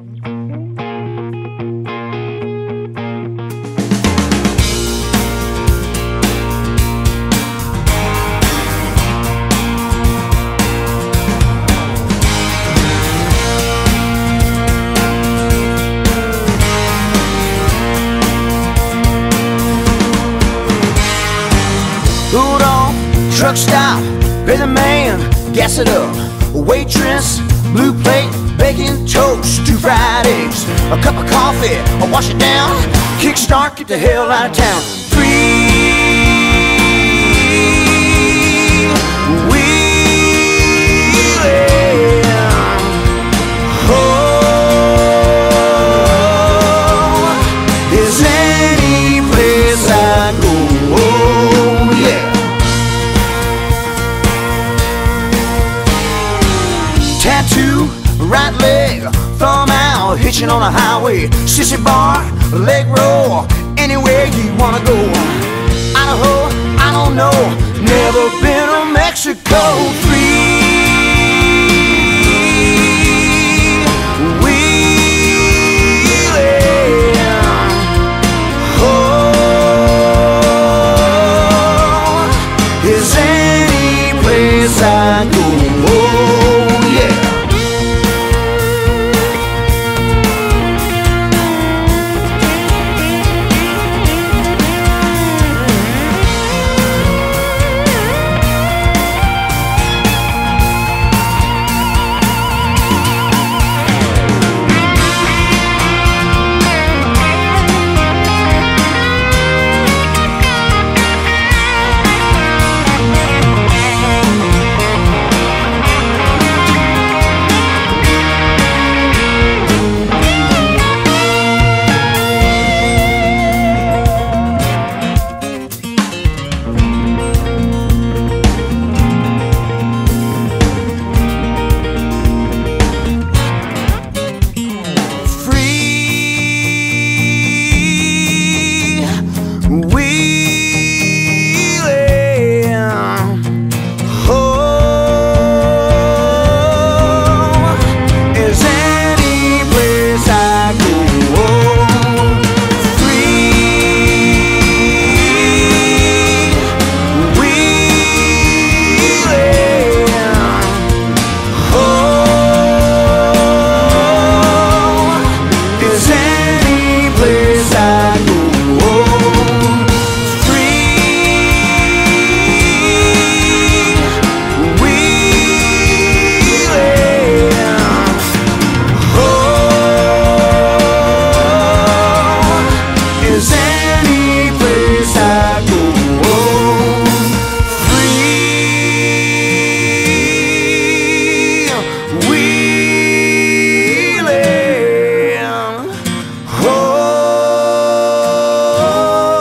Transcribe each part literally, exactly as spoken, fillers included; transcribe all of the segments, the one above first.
Truck stop, pay the man, gas it up. Waitress, blue plate, bacon toast, two fried eggs, a cup of coffee, I'll wash it down. Kickstart, get the hell out of town. Freewheeling. Oh, is any place I go? Oh, yeah. Tattoo, right leg, thumb out, hitching on a highway. Sissy bar, leg roll, anywhere you wanna go. Idaho, I don't know, never been to Mexico. Freewheeling. Oh, is any place I go?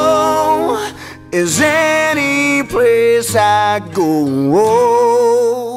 Is any place I go?